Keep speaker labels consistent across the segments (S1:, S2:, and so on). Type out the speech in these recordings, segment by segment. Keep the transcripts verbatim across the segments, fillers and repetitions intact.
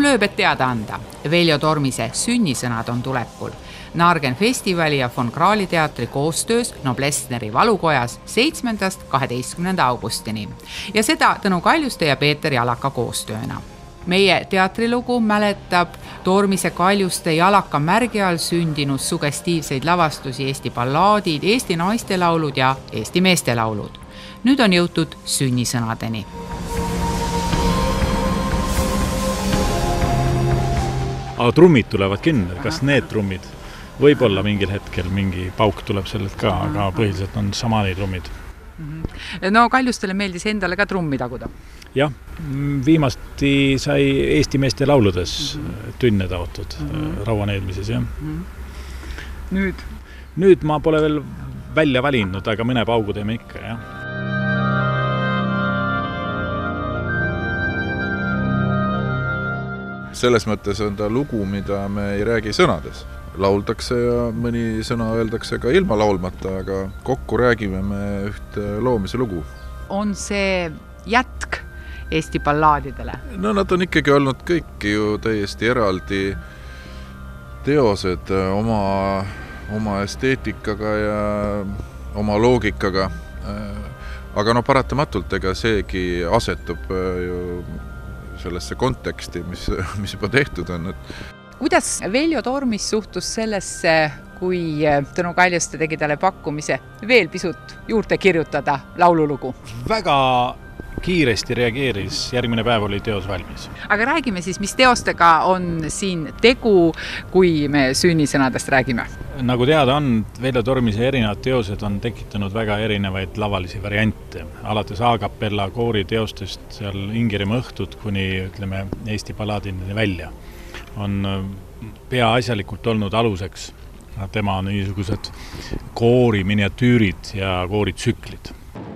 S1: lööb, et teada anda. Veljo Tormise sünnisõnad on tulekul. Nargen festivali ja von Krahli teatri koostöös Noblessneri valukojas seitsmendast kaheteistkümnenda augustini. Ja seda Tõnu Kaljuste ja Peeter Jalaka koostööna. Meie teatrilugu mäletab Tormise Kaljuste Jalaka märgi all sündinud sugestiivseid lavastusi Eesti ballaadid, Eesti naistelaulud ja Eesti meestelaulud. Nüüd on jõutud sünnisõnadeni.
S2: Aga trummid tulevad kinni, kas need trummid? Võib-olla mingil hetkel mingi pauk tuleb sellelt ka, aga põhiliselt on samani trummid.
S1: No Kaljustele meeldis endale ka trummi taguda?
S2: Jah, viimasti sai Eesti meeste lauludes tünne taotud rauaneelmises. Ja.
S1: Nüüd?
S2: Nüüd ma pole veel välja valinud, aga mõne paugu teeme ikka. Ja.
S3: Selles mõttes on ta lugu, mida me ei räägi sõnades. Lauldakse ja mõni sõna öeldakse ka ilma laulmata, aga kokku räägime me ühte loomise lugu.
S1: On see jätk Eesti ballaadidele?
S3: No nad on ikkagi olnud kõik ju täiesti eraldi teosed oma, oma esteetikaga ja oma loogikaga. Aga no paratamatult ega seegi asetub ju sellesse konteksti, mis, mis juba tehtud on.
S1: Kuidas Veljo Tormis suhtus sellesse, kui Tõnu Kaljuste tegi talle pakkumise veel pisut juurde kirjutada laululugu?
S2: Väga kiiresti reageeris, järgmine päev oli teos valmis.
S1: Aga räägime siis, mis teostega on siin tegu, kui me sünnisõnadest räägime?
S2: Nagu teada on, Veljo Tormise erinevad teosed on tekitanud väga erinevaid lavalisi variante. Alates A-kapella koori teostest seal Ingerimaa õhtud kuni ütleme, Eesti ballaadini välja on peaasjalikult olnud aluseks. Tema on niisugused koori miniatüürid ja koori tsüklid.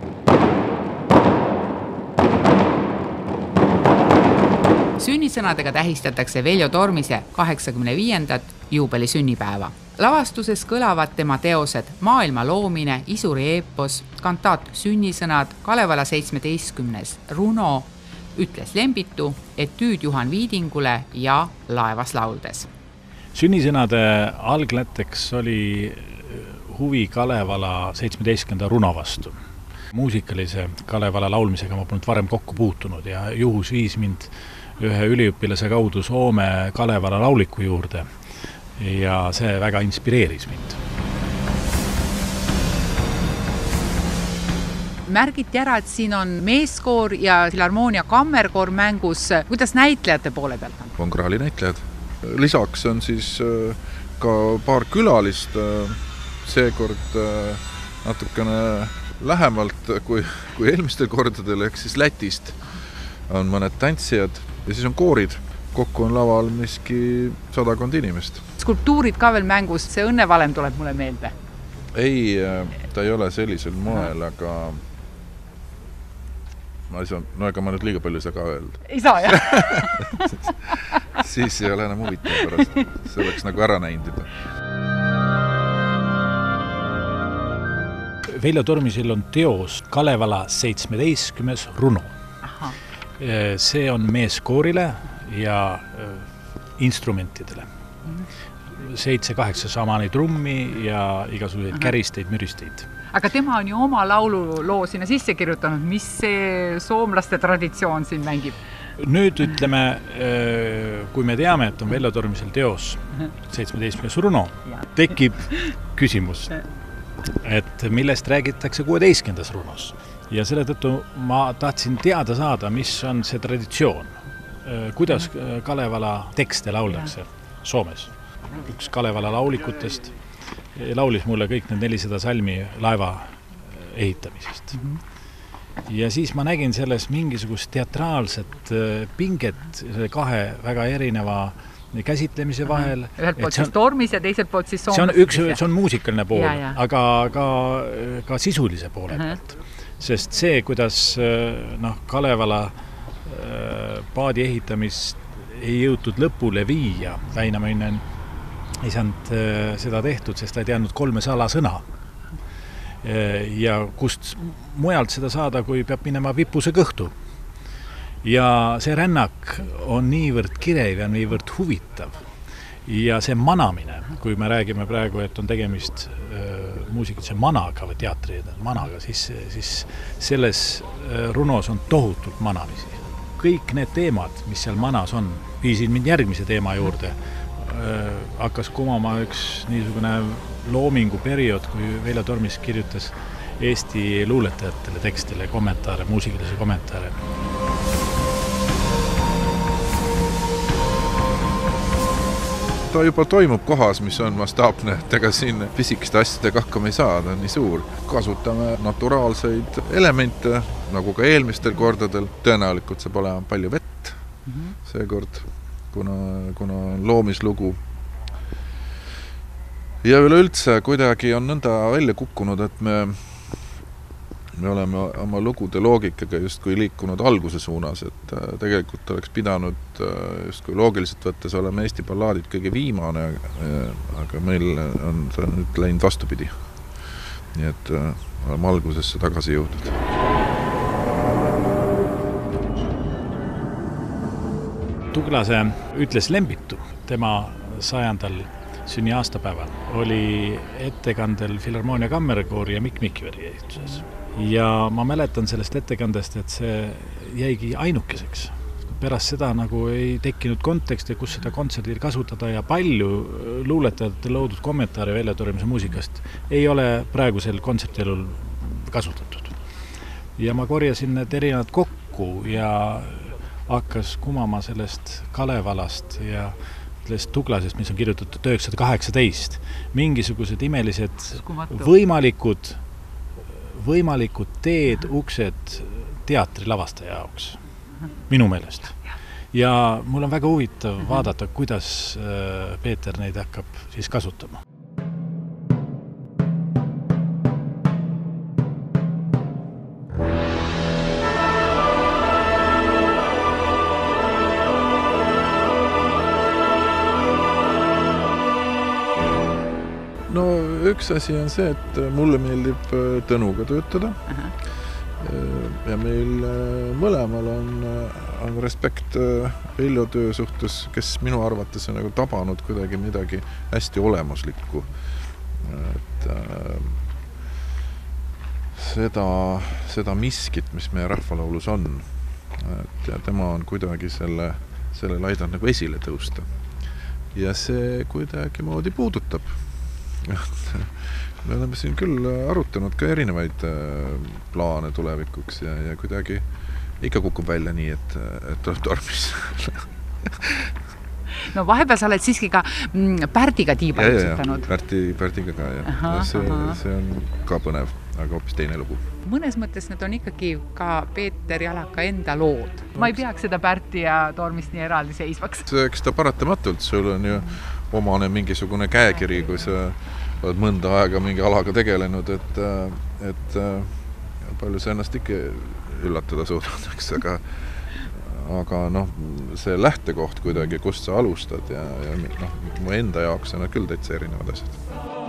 S1: Sünnisõnadega tähistatakse Veljo Tormise kaheksakümne viiendat juubeli sünnipäeva. Lavastuses kõlavad tema teosed Maailma loomine, Isuri eepos, kantaat Sünnisõnad, Kalevala seitsmeteistkümnes Runo, Ütles Lembitu, Etüüd Juhan Viidingule ja Laevas lauldes.
S2: Sünnisõnade alglätteks oli huvi Kalevala seitsmeteistkümnenda Runo vastu. Muusikalise Kalevala laulmisega ma polnud varem kokku puutunud ja juhus viis mind ühe üliõpilase kaudu Soome Kalevala lauliku juurde ja see väga inspireeris mind.
S1: Märgiti ära, et siin on meeskoor ja Filharmoonia kammerkoor mängus. Kuidas näitlejate poole pealt on?
S3: Von Krahli näitlejad. Lisaks on siis ka paar külalist, seekord natukene lähemalt kui, kui eelmistel kordadel, ehk siis Lätist on mõned tantsijad ja siis on koorid. Kokku on laval miski sadakond inimest.
S1: Skulptuurid ka veel mängus, see õnnevalem tuleb mulle meelde.
S3: Ei, ta ei ole sellisel moel, aga ma ei saa, no ega ma nüüd liiga palju ei saa ka öelda.
S1: Ei saa, jah?
S3: Siis ei ole enam huvitav pärast. See oleks nagu ära näinud juba.
S2: Veljo Tormisil on teos Kalevala seitsmeteistkümnes Runo.
S1: Aha.
S2: See on meeskoorile ja instrumentidele. Seitse-kaheksa samani trummi ja igasuguseid käristeid, müristeid.
S1: Aga tema on ju oma laululoo sinna sisse kirjutanud, mis see soomlaste traditsioon siin mängib?
S2: Nüüd ütleme, kui me teame, et on Veljo Tormisel teos seitsmeteistkümnes Runo, tekib küsimus, et millest räägitakse kuueteistkümnendas Runos. Ja selle tõttu ma tahtsin teada saada, mis on see traditsioon, kuidas Kalevala tekste lauldakse Soomes. Üks Kalevala laulikutest laulis mulle kõik need nelisada salmi laeva ehitamisest. Ja siis ma nägin selles mingisugust teatraalset pinget kahe väga erineva käsitlemise vahel.
S1: Ühelt poolt siis Tormis ja teiselt poolt siis
S2: Soomes. See on, üks, see on muusikaline pool, ja, ja. aga ka, ka sisulise poole pealt. Sest see, kuidas noh, Kalevala paadi ehitamist ei jõutud lõpule viia, Väinamäinen ei saanud seda tehtud, sest ta ei teadnud kolme salasõna. Ja kust mujalt seda saada, kui peab minema Vipuse kõhtu. ja see rännak on niivõrd kirev ja niivõrd huvitav. Ja see manamine, kui me räägime praegu, et on tegemist äh, muusikutse managa või teatri managa, siis, siis selles äh, runos on tohutult manamisi. Kõik need teemad, mis seal manas on, viisid mind järgmise teema juurde. Äh, hakkas kumama üks niisugune loomingu periood, kui Veljo Tormis kirjutas Eesti luuletajatele tekstile kommentaare, muusikalise kommentaare.
S3: Ta juba toimub kohas, mis on mastaapne, et ega siin pisikeste asjadega hakkama ei saa, ta on nii suur. Kasutame naturaalseid elemente, nagu ka eelmistel kordadel. Tõenäolikult saab olema palju vett mm-hmm. seekord, kuna, kuna on loomislugu. Ja üleüldse kuidagi on nõnda välja kukkunud, et me me oleme oma lugude loogikaga justkui liikunud alguse suunas, et tegelikult oleks pidanud justkui loogiliselt võttes olema Eesti ballaadid kõige viimane, aga meil on see nüüd läinud vastupidi. Nii et oleme algusesse tagasi jõudnud.
S2: Tuglase ütles Lembitu tema sajandal sünni aastapäeval oli ettekandel Filharmoonia kammerkoor ja Mikk Mikveri ehituses. Ja ma mäletan sellest ettekandest, et see jäigi ainukeseks. Pärast seda nagu ei tekkinud konteksti, kus seda kontserdil kasutada ja palju luuletajate loodud kommentaare Veljo Tormise muusikast ei ole praegusel kontsertilul kasutatud. Ja ma korjasin need erinevad kokku ja hakkas kumama sellest Kalevalast ja sellest Tuglasest, mis on kirjutatud tuhat üheksasada kaheksateist. Mingisugused imelised võimalikud võimalikud teed, uksed teatri lavastaja jaoks, minu meelest. Ja mul on väga huvitav vaadata, kuidas Peeter neid hakkab siis kasutama.
S3: No üks asi on see, et mulle meeldib Tõnuga töötada. Aha. Ja meil mõlemal on, on respekt Veljo töö suhtes, kes minu arvates on nagu tabanud kuidagi midagi hästi olemuslikku. Et, seda, seda miskit, mis meie rahvalaulus on. Et, ja tema on kuidagi selle, selle laidanud nagu esile tõusta. Ja see kuidagi moodi puudutab. Me oleme siin küll arutanud ka erinevaid plaane tulevikuks ja, ja kuidagi ikka kukub välja nii, et, et tuleb Tormis.
S1: No vahepeal sa oled siiski ka Pärdiga tiiba jutsutanud.
S3: Pärdi, Pärdiga ka, jah. Aha, see, see on ka põnev, aga hoopis teine lugu.
S1: Mõnes mõttes need on ikkagi ka Peeter Jalaka enda lood. Ma ei peaks seda Pärti ja Tormist nii eraldi seisvaks.
S3: Eks ta paratamatult, sul on ju omane mingisugune käekiri, kui sa oled mõnda aega mingi alaga tegelenud, et, et palju sa ennast ikka üllatada suudad, eks, aga, aga noh, see lähtekoht kuidagi, kust sa alustad ja, ja noh, mu enda jaoks on küll täitsa erinevad asjad.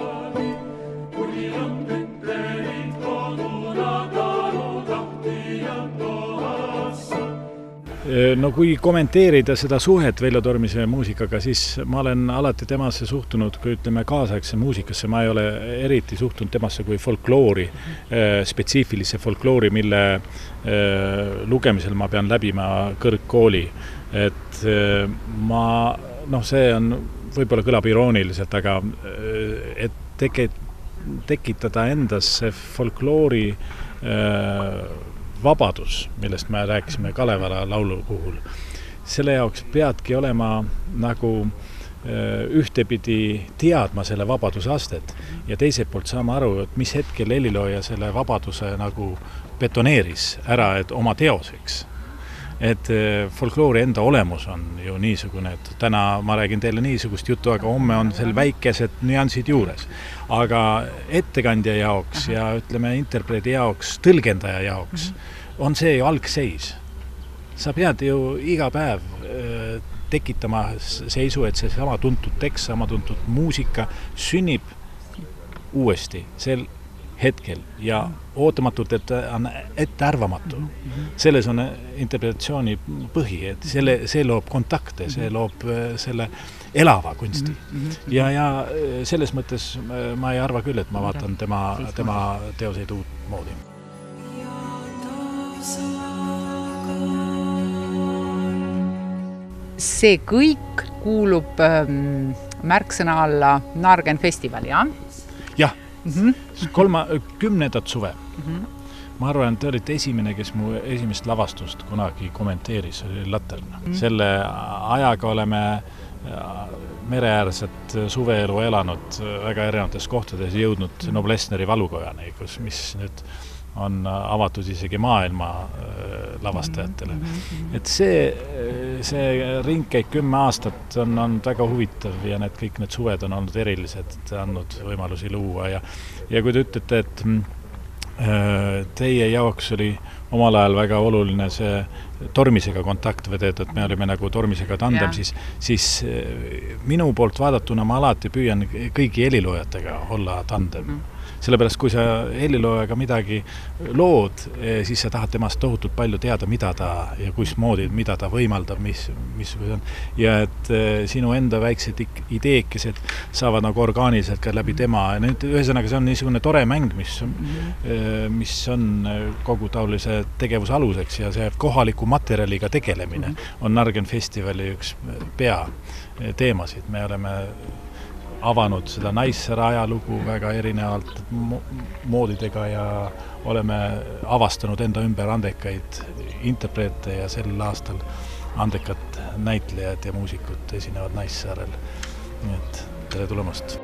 S2: No kui kommenteerida seda suhet Veljo Tormise muusikaga, siis ma olen alati temasse suhtunud, kui ütleme kaasaegse muusikasse, ma ei ole eriti suhtunud temasse kui folkloori, spetsiifilisse folkloori, mille lugemisel ma pean läbima kõrgkooli. Et ma, noh, see on, võib-olla kõlab irooniliselt, aga et teke, tekitada endas see folkloori vabadus, millest me rääkisime Kalevala laulu puhul. Selle jaoks peadki olema nagu ühtepidi teadma selle vabaduse astet ja teiselt poolt saama aru, et mis hetkel helilooja selle vabaduse nagu betoneeris ära, et oma teoseks. Et folkloori enda olemus on ju niisugune, et täna ma räägin teile niisugust juttu, aga homme on seal väikesed nüansid juures. Aga ettekandja jaoks ja ütleme interpreedi jaoks, tõlgendaja jaoks on see ju algseis. Sa pead ju iga päev tekitama seisu, et see sama tuntud tekst, sama tuntud muusika sünnib uuesti sel hetkel ja ootamatult, et on ettearvamatu. Selles on interpretatsiooni põhi, et selle, see loob kontakte, see loob selle elava kunsti. Ja, ja selles mõttes ma ei arva küll, et ma vaatan tema, tema teoseid uut moodi.
S1: See kõik kuulub ähm, märksõna alla Nargen festivali, jah?
S2: Jah, mm-hmm. kolma, kümnendat suve. Mm-hmm. Ma arvan, et te olite esimene, kes mu esimest lavastust kunagi kommenteeris, oli Latern. Mm-hmm. Selle ajaga oleme mereäärset suveelu elanud väga erinevates kohtades jõudnud Noblessneri valukojani, kus mis nüüd on avatud isegi maailma lavastajatele. Et see, see ringkäik kümme aastat on, on väga huvitav ja need, kõik need suved on olnud erilised, andnud võimalusi luua. Ja, ja kui te ütlete, et teie jaoks oli omal ajal väga oluline see Tormisega kontakt vedeta, et me olime nagu Tormisega tandem, siis, siis minu poolt vaadatuna ma alati püüan kõigi heliloojatega olla tandem. Mm. Sellepärast, kui sa heliloojaga midagi lood, siis sa tahad temast tohutult palju teada, mida ta ja kus moodi, mida ta võimaldab, mis, mis on. Ja et sinu enda väiksed ideekesed saavad nagu orgaaniliselt ka läbi tema. Nüüd, ühesõnaga, see on niisugune tore mäng, mis, mis on kogu taolise tegevuse aluseks ja see kohaliku materjaliga tegelemine on Nargen festivali üks pea teemasid. Me oleme avanud seda Naissaare ajalugu väga erinevalt moodidega ja oleme avastanud enda ümber andekaid interpreete ja sel aastal andekad näitlejad ja muusikud esinevad Naissaarel. Nii et tere tulemast!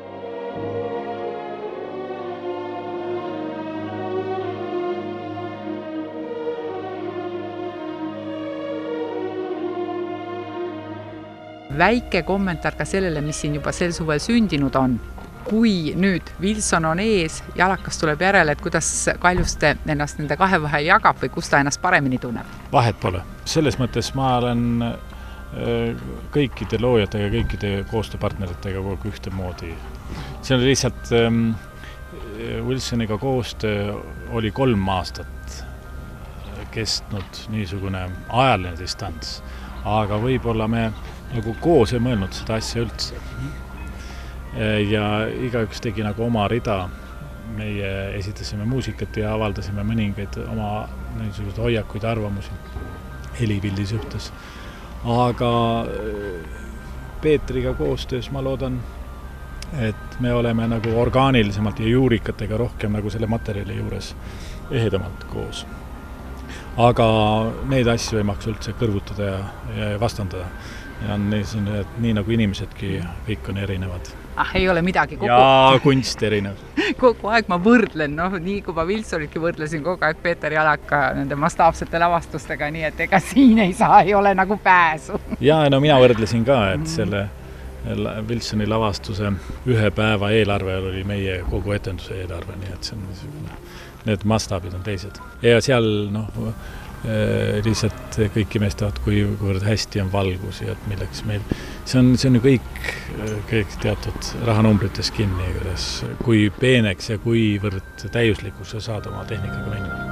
S1: Väike kommentaar ka sellele, mis siin juba sel suvel sündinud on. Kui nüüd Wilson on ees, Jalakas tuleb järele, et kuidas Kaljuste ennast nende kahe vahel jagab või kus ta ennast paremini tunneb?
S2: Vahet pole. Selles mõttes ma olen kõikide loojatega, kõikide koostööpartneritega kogu ühte moodi. See oli lihtsalt Wilsoniga koostöö oli kolm aastat kestnud niisugune ajaline distants, aga võib-olla me nagu koos ei mõelnud seda asja üldse. Ja igaüks tegi nagu oma rida. Meie esitasime muusikat ja avaldasime mõningaid oma hoiakuid arvamusi helipildi suhtes. Aga Peetriga koostöös ma loodan, et me oleme nagu orgaanilisemalt ja juurikatega rohkem nagu selle materjali juures ehedamalt koos. Aga neid asju ei maksa üldse kõrvutada ja, ja vastandada. Ja nii, et nii nagu inimesedki kõik on erinevad.
S1: Ah, ei ole midagi. Kogu...
S2: Ja kunst erinev.
S1: Kogu aeg ma võrdlen, noh, nii kui ma Wilsonitki võrdlesin kogu aeg Peeter Jalaka nende mastaapsete lavastustega, nii et ega siin ei saa, ei ole nagu pääsu. Ja no mina võrdlesin ka, et selle Wilsoni lavastuse ühe päeva eelarve oli meie kogu etenduse eelarve, nii et see on niisugune, need mastaabid on teised. Ja seal, noh, lihtsalt kõik imestavad, kui kuivõrd hästi on valgus ja et milleks meil. See on, see on ju kõik, kõik teatud rahanumbrites kinni, kuidas, kui peeneks ja kuivõrd täiuslikuks sa saad oma tehnikaga mängida.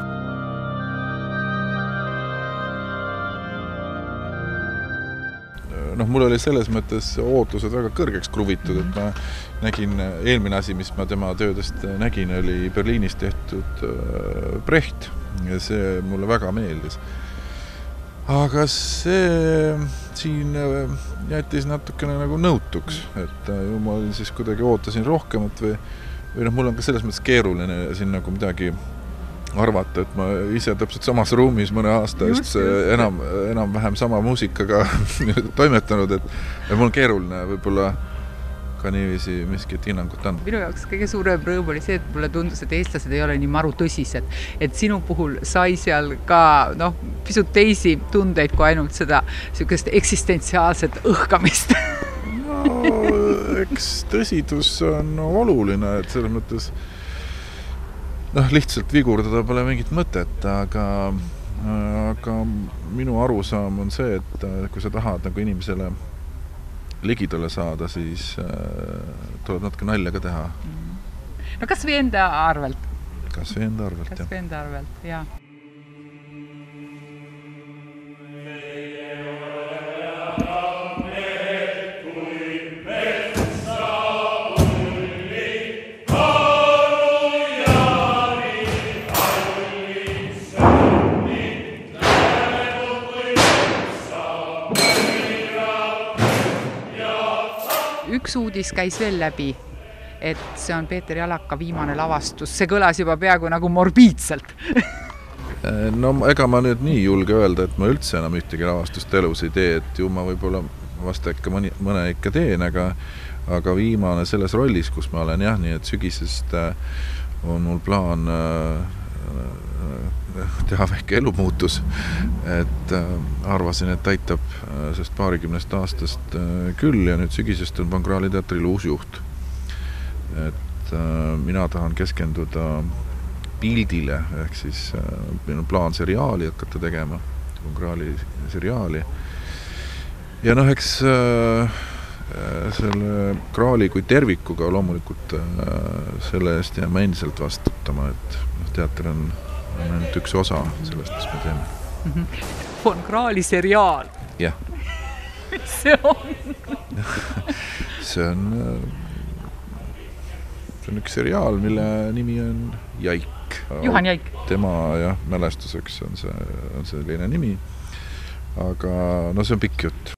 S3: noh, mul oli selles mõttes ootused väga kõrgeks kruvitud, et ma nägin, eelmine asi, mis ma tema töödest nägin, oli Berliinis tehtud Brecht ja see mulle väga meeldis. Aga see siin jättis natukene nagu nõutuks, et ju ma siis kuidagi ootasin rohkemat või, või noh, mul on ka selles mõttes keeruline siin nagu midagi arvata, et ma ise täpselt samas ruumis mõne aasta just, just enam, enam vähem sama muusikaga toimetanud, et, et mul on keeruline võib-olla ka niiviisi miskit hinnangut anda.
S1: Minu jaoks kõige suurem rõõm oli see, et mulle tundus, et eestlased ei ole nii maru tõsised, et sinu puhul sai seal ka noh, pisut teisi tundeid kui ainult seda sellist eksistentsiaalset õhkamist.
S3: No, eks tõsidus on oluline, et selles mõttes noh, lihtsalt vigurdada pole mingit mõtet, aga, aga minu arusaam on see, et kui sa tahad nagu inimesele ligidale saada, siis äh, tuleb natuke nalja ka teha.
S1: No kas või enda arvelt?
S3: kas või enda arvelt,
S1: kas või enda arvelt, jah. Üks uudis käis veel läbi, et see on Peeter Jalaka viimane lavastus. See kõlas juba peaaegu nagu morbiidselt.
S3: No ega ma nüüd nii julge öelda, et ma üldse enam ühtegi lavastust elus ei tee, et ju ma võib-olla vasta ikka mõni, mõne ikka teen, aga, aga viimane selles rollis, kus ma olen jah, nii et sügisest on mul plaan teha väike elumuutus, et arvasin, et aitab sest paarikümnest aastast küll ja nüüd sügisest on Fonkraali teatril uus juht. Et mina tahan keskenduda pildile, ehk siis minu plaan seriaali hakata tegema, Fonkraali seriaali. Ja noh, eks selle kraali kui tervikuga loomulikult selle eest jääme endiselt vastutama, et teater on on ainult üks osa sellest, mis me teeme.
S1: Fonkraali seriaal?
S3: Jah.
S1: Mis see on?
S3: see on see on üks seriaal, mille nimi on Jaik.
S1: Juhan Jaik.
S3: Tema jah, mälestuseks on see on selline nimi, aga no see on pikk jutt.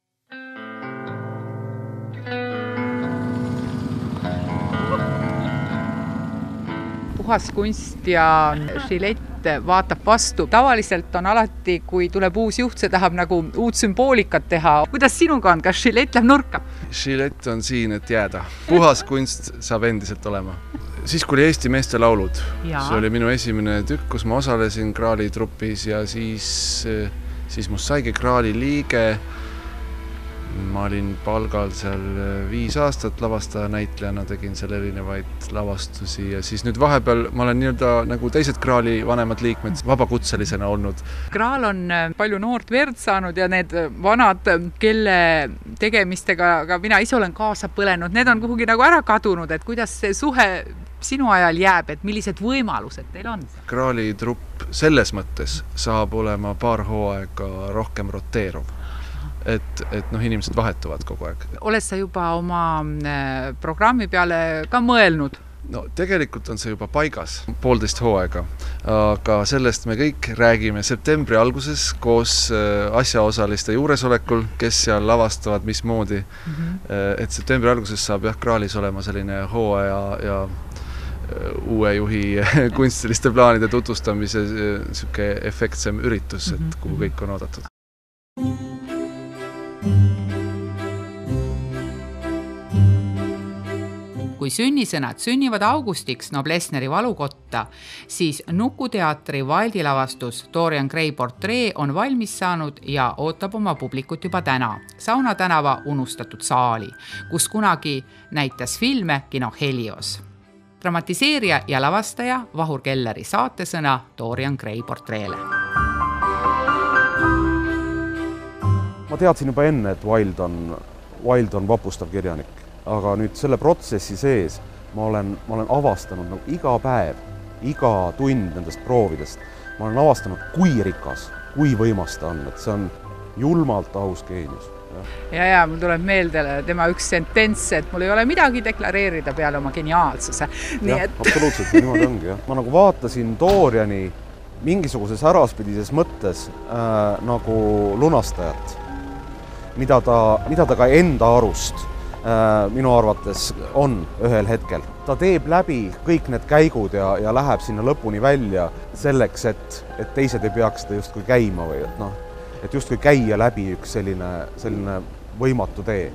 S1: Puhas kunst ja Gillette vaatab vastu. Tavaliselt on alati, kui tuleb uus juht, see tahab nagu uut sümboolikat teha. Kuidas sinuga on? Kas Gillette läheb nurka?
S4: Gillette on siin, et jääda. Puhas kunst saab endiselt olema. Siis kui oli Eesti meeste laulud, ja. See oli minu esimene tükk, kus ma osalesin Kraali trupis ja siis, siis must saigi Kraali liige. Ma olin palgal seal viis aastat lavastaja näitlejana, tegin seal erinevaid lavastusi ja siis nüüd vahepeal ma olen nii-öelda nagu teised Kraali vanemad liikmed vabakutselisena olnud.
S1: Kraal on palju noort verd saanud ja need vanad, kelle tegemistega ka mina ise olen kaasa põlenud, need on kuhugi nagu ära kadunud, et kuidas see suhe sinu ajal jääb, et millised võimalused teil on?
S4: Kraali trupp selles mõttes saab olema paar hooaega rohkem roteeruv. Et, et noh, inimesed vahetuvad kogu aeg.
S1: Oled sa juba oma programmi peale ka mõelnud?
S4: No tegelikult on see juba paigas, poolteist hooaega, aga sellest me kõik räägime septembri alguses koos asjaosaliste juuresolekul, kes seal lavastavad mismoodi. Mm-hmm. Et septembri alguses saab jah Kraalis olema selline hooaja ja uue juhi kunstiliste plaanide tutvustamise süke efektsem üritus, et kuhu kõik on oodatud.
S1: Kui sünnisõnad sünnivad augustiks Noblessneri valukotta, siis Nukuteatri valdilavastus Dorian Gray portree on valmis saanud ja ootab oma publikut juba täna Sauna tänava unustatud saali, kus kunagi näitas filme kino Helios. Dramatiseerija ja lavastaja Vahur Kelleri saatesõna Dorian Gray portreele.
S5: Ma teadsin juba enne, et Wilde on, Wilde on vapustav kirjanik. Aga nüüd selle protsessi sees ma olen, ma olen avastanud nagu iga päev, iga tund nendest proovidest. Ma olen avastanud, kui rikas, kui võimas ta on, et see on julmalt aus geenius.
S1: Ja, ja mul tuleb meelde tema üks sentents, et mul ei ole midagi deklareerida peale oma geniaalsuse. Nii
S5: jah,
S1: et...
S5: absoluutselt, niimoodi ongi. Jah. Ma nagu vaatasin Doriani mingisuguses äraspidises mõttes äh, nagu lunastajat, mida ta, mida ta ka enda arust minu arvates on ühel hetkel. Ta teeb läbi kõik need käigud ja, ja läheb sinna lõpuni välja selleks, et, et teised ei peaks seda justkui käima või et, noh, et justkui käia läbi üks selline, selline võimatu tee.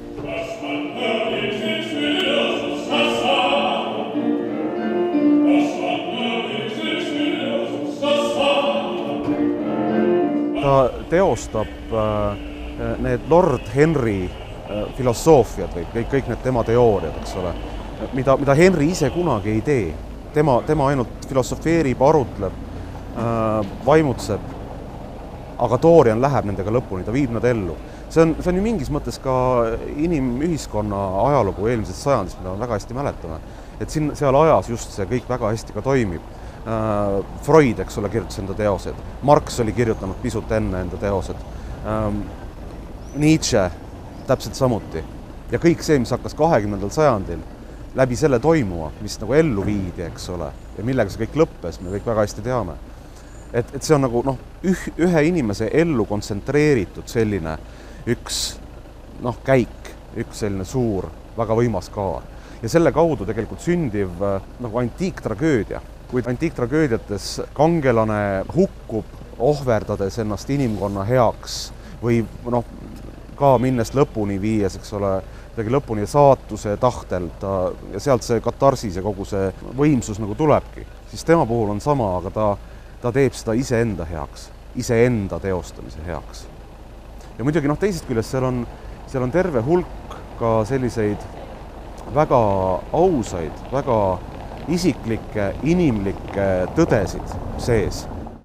S5: Ta teostab äh, need Lord Henry filosoofiad või kõik, kõik need tema teooriad, eks ole, mida, mida Henry ise kunagi ei tee. Tema, tema ainult filosofeerib, arutleb, äh, vaimutseb, aga Dorian läheb nendega lõpuni, ta viib nad ellu. See on, see on ju mingis mõttes ka inimühiskonna ajalugu eelmisest sajandist, mida me väga hästi mäletame. Et siin, seal ajas just see kõik väga hästi ka toimib. Freud, eks ole, kirjutas enda teosed. Marx oli kirjutanud pisut enne enda teosed. Nietzsche täpselt samuti. Ja kõik see, mis hakkas kahekümnendal sajandil läbi selle toimuma, mis nagu ellu viidi, eks ole, ja millega see kõik lõppes, me kõik väga hästi teame. Et, et see on nagu noh, üh, ühe inimese ellu kontsentreeritud selline üks noh, käik, üks selline suur, väga võimas kaar. Ja selle kaudu tegelikult sündiv nagu antiiktragöödia. Kui antiiktragöödiates kangelane hukkub, ohverdades ennast inimkonna heaks või noh, ka minnes lõpuni viies, eks ole, tegi lõpuni saatuse tahtel ta, ja sealt see katarsis ja kogu see võimsus nagu tulebki. Siis tema puhul on sama, aga ta, ta teeb seda iseenda heaks, iseenda teostamise heaks. Ja muidugi noh, teisest küljest seal on, seal on terve hulk ka selliseid väga ausaid, väga isiklikke, inimlikke tõdesid sees.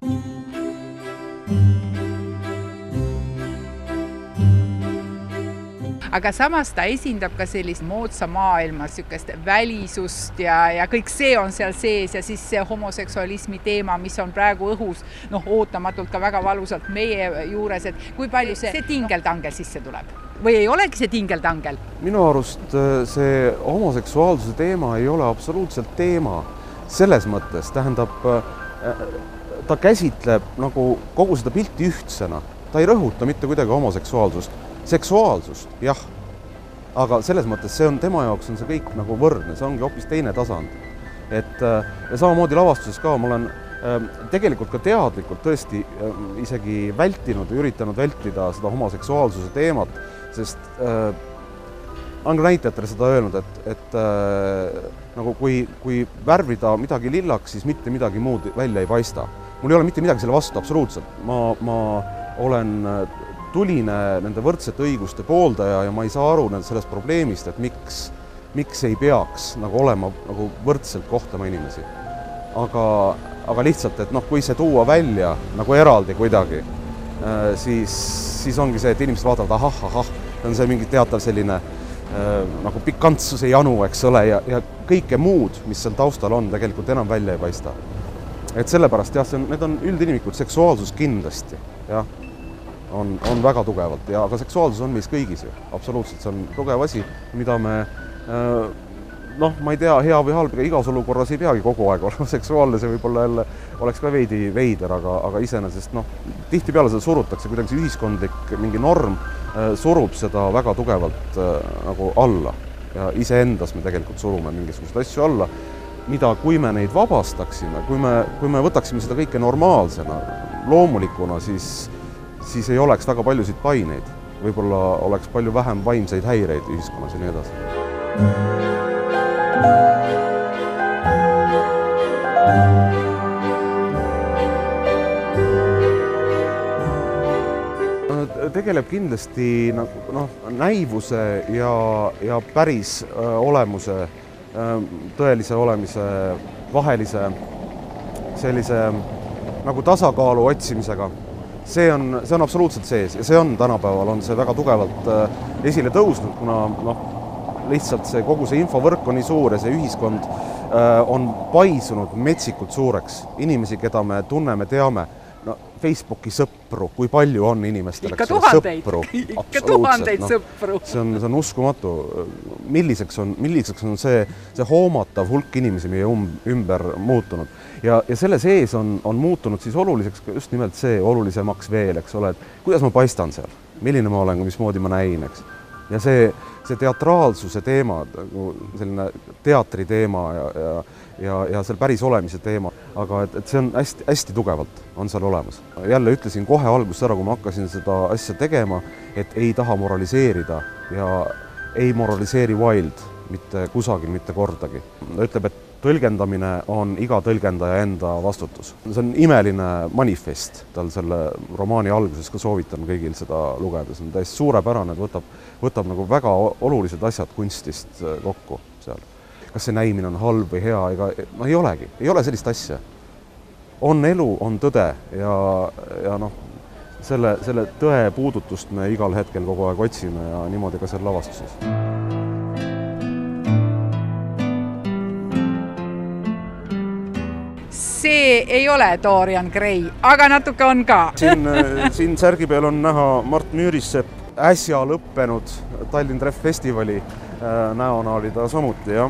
S1: Aga samas ta esindab ka sellist moodsa maailma, sükest välisust ja, ja kõik see on seal sees ja siis see homoseksualismi teema, mis on praegu õhus, noh, ootamatult ka väga valusalt meie juures, et kui palju see, see tingeltangel sisse tuleb? Või ei olegi see tingeltangel?
S5: Minu arust see homoseksuaalsuse teema ei ole absoluutselt teema. Selles mõttes tähendab, ta käsitleb nagu kogu seda pilti ühtsena. Ta ei rõhuta mitte kuidagi homoseksuaalsust. Seksuaalsust, jah, aga selles mõttes see on, tema jaoks on see kõik nagu võrdne, see ongi hoopis teine tasand. Et ja samamoodi lavastuses ka, ma olen tegelikult ka teadlikult tõesti isegi vältinud või üritanud vältida seda homoseksuaalsuse teemat, sest äh, olen ka näitajatele seda öelnud, et, et äh, nagu kui, kui värvida midagi lillaks, siis mitte midagi muud välja ei paista. Mul ei ole mitte midagi selle vastu absoluutselt. Ma, ma olen tuline nende võrdsete õiguste pooldaja ja ma ei saa aru sellest probleemist, et miks, miks ei peaks nagu olema nagu võrdselt kohtama inimesi. Aga, aga lihtsalt, et noh, kui see tuua välja nagu eraldi kuidagi, siis, siis ongi see, et inimesed vaatavad, ahah, ahah, on see mingi teatav selline nagu pikantsuse janu, eks ole, ja, ja kõike muud, mis seal taustal on, tegelikult enam välja ei paista. Et sellepärast, jah, see on, need on üldinimikud, seksuaalsus kindlasti, jah. On, on väga tugevalt ja aga seksuaalsus on meis kõigis ju, absoluutselt, see on tugev asi, mida me noh, ma ei tea, hea või halb, igas olukorras ei peagi kogu aeg olema seksuaalne, see võib-olla jälle oleks ka veidi veider, aga, aga iseenesest noh, tihtipeale seda surutakse, kuidagi see ühiskondlik mingi norm surub seda väga tugevalt nagu alla ja iseendas me tegelikult surume mingisugused asju alla, mida kui me neid vabastaksime, kui me, kui me võtaksime seda kõike normaalsena, loomulikuna, siis siis ei oleks väga paljusid paineid. Võib-olla oleks palju vähem vaimseid häireid ühiskonnas ja nii edasi. Tegeleb kindlasti noh, näivuse ja, ja päris olemuse, tõelise olemise vahelise sellise nagu tasakaalu otsimisega. See on, see on absoluutselt sees ja see on tänapäeval on see väga tugevalt esile tõusnud, kuna noh, lihtsalt see, kogu see infovõrk on nii suur ja see ühiskond on paisunud metsikult suureks. Inimesi, keda me tunneme, teame, no Facebooki sõpru, kui palju on inimestel,
S1: ikka tuhandeid, ikka tuhandeid no, sõpru.
S5: See on, see on uskumatu. Milliseks on, milliseks on see, see hoomatav hulk inimesi meie um, ümber muutunud. Ja, ja selle sees on, on muutunud siis oluliseks just nimelt see olulisemaks veel, eks ole, et kuidas ma paistan seal, milline ma olen, mismoodi ma näin, eks. Ja see, see teatraalsuse teema, selline teatri teema ja, ja, ja, ja seal päris olemise teema, aga et, et see on hästi, hästi tugevalt on seal olemas. Jälle ütlesin kohe alguses ära, kui ma hakkasin seda asja tegema, et ei taha moraliseerida ja ei moraliseeri Wilde mitte kusagil, mitte kordagi. Ta ütleb, et tõlgendamine on iga tõlgendaja enda vastutus. See on imeline manifest, tal selle romaani alguses ka soovitan kõigil seda lugeda. See on täiesti suurepärane, et võtab, võtab nagu väga olulised asjad kunstist kokku seal. Kas see näimine on halb või hea, ega no ei olegi, ei ole sellist asja. On elu, on tõde ja, ja noh, selle, selle tõe puudutust me igal hetkel kogu aeg otsime ja niimoodi ka seal lavastuses.
S1: see ei ole Dorian Gray, aga natuke on ka.
S5: Siin, siin särgi peal on näha Mart Müürissepp äsja lõppenud Tallinn Treff festivali näona oli ta samuti, jah.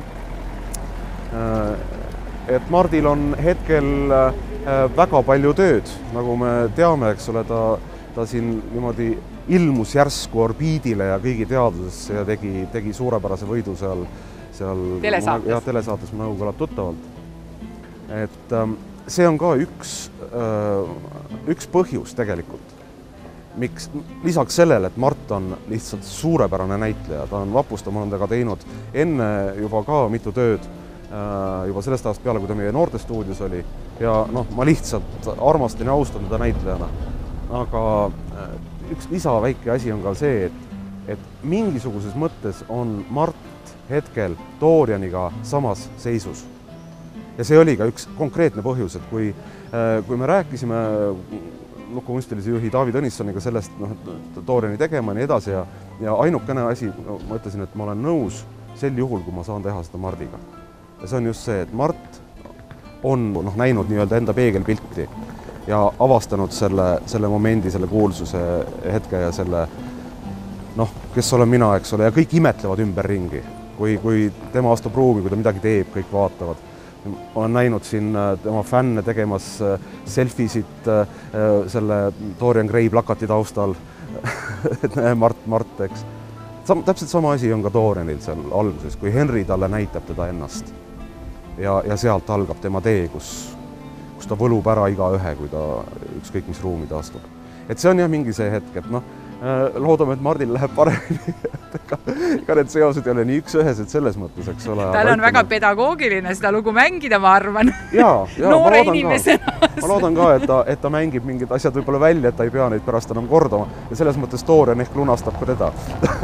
S5: Et Mardil on hetkel väga palju tööd, nagu me teame, eks ole, ta, ta siin niimoodi ilmus järsku orbiidile ja kõigi teadusesse ja tegi, tegi suurepärase võidu seal, seal
S1: telesaates.
S5: Ja, telesaates ma nagu kõlab tuttavalt. Et see on ka üks, üks põhjus tegelikult, miks lisaks sellele, et Mart on lihtsalt suurepärane näitleja, ta on Vapustamandega teinud enne juba ka mitu tööd, juba sellest ajast peale, kui ta meie noortestuudios oli ja noh, ma lihtsalt armastan ja austan teda näitlejana. Aga üks lisa väike asi on ka see, et, et mingisuguses mõttes on Mart hetkel Dorianiga samas seisus. Ja see oli ka üks konkreetne põhjus, et kui, kui me rääkisime lukukunstilise juhi Taavi Tõnissoniga sellest, noh, et Doriani tegema ja nii edasi ja, ja ainukene asi, ma ütlesin, et ma olen nõus sel juhul, kui ma saan teha seda Mardiga. Ja see on just see, et Mart on noh, näinud nii-öelda enda peegelpilti ja avastanud selle, selle momendi, selle kuulsuse hetke ja selle, noh, kes olen mina, eks ole, ja kõik imetlevad ümberringi. Kui, kui tema astub ruumi, kui ta midagi teeb, kõik vaatavad. Olen näinud siin tema fänne tegemas selfisid selle Dorian Gray plakati taustal, et näe, Mart, Mart, eks. Sam, täpselt sama asi on ka Dorianil seal alguses, kui Henry talle näitab teda ennast. Ja, ja sealt algab tema tee, kus, kus ta võlub ära iga ühe, kui ta ükskõik mis ruumi ta astub. Et see on jah mingi see hetk, et noh, loodame, et Mardil läheb paremini. Ka need seosed ei ole nii üks-ühesed selles mõttes, eks ole.
S1: Tal on väga pedagoogiline seda lugu mängida, ma arvan.
S5: Jaa, jaa,
S1: Noore inimesena.
S5: Ma loodan ka, et ta, et ta mängib mingid asjad võib-olla välja, et ta ei pea neid pärast enam kordama. Ja selles mõttes Dorian ehk lunastab ka teda.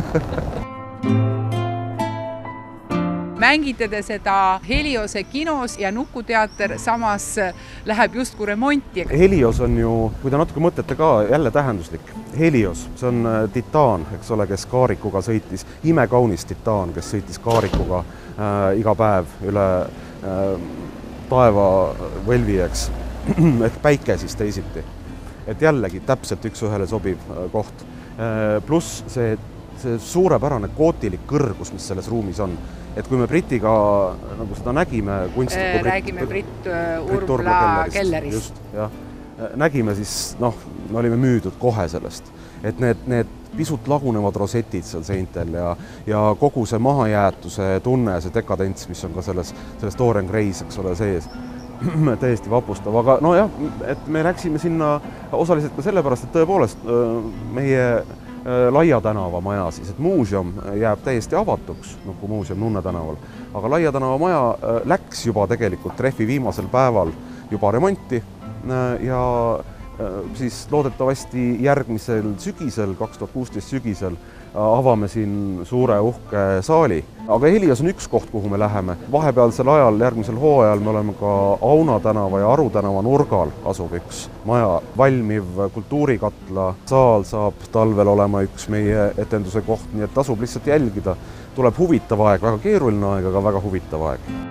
S1: Mängite te seda Heliose kinos ja Nukuteater samas läheb justkui remonti.
S5: Helios on ju, kui te natuke mõtlete ka, jälle tähenduslik. Helios, see on titaan, eks ole, kes kaarikuga sõitis, imekaunis titaan, kes sõitis kaarikuga äh, iga päev üle äh, taeva võlvi, eks, ehk päike siis teisiti. Et jällegi täpselt üks ühele sobiv äh, koht. Äh, pluss see, see suurepärane kootilik kõrgus, mis selles ruumis on. Et kui me Britiga nagu seda nägime kunstniku
S1: äh, räägime Britt Urbla kellerist.
S5: Just, jah. Nägime siis, noh, me olime müüdud kohe sellest. Et need, need pisut lagunevad rosetid seal seintel ja, ja kogu see mahajäätuse tunne, see dekadents, mis on ka selles, selles Dorian Grays, eks ole, sees, täiesti vapustav. Aga no jah, et me läksime sinna osaliselt ka sellepärast, et tõepoolest meie Laia tänava maja siis, et muuseum jääb täiesti avatuks, Nuku muuseum Nunne tänaval, aga Laia tänava maja läks juba tegelikult treffi viimasel päeval juba remonti ja siis loodetavasti järgmisel sügisel, kaks tuhat kuusteist sügisel, avame siin suure uhke saali. Aga Helios on üks koht, kuhu me läheme. Vahepealsel ajal, järgmisel hooajal me oleme ka Auna tänava ja Aru tänava nurgal asub üks maja, valmiv kultuurikatla. Saal saab talvel olema üks meie etenduse koht, nii et tasub lihtsalt jälgida. Tuleb huvitav aeg, väga keeruline aeg, aga väga huvitav aeg.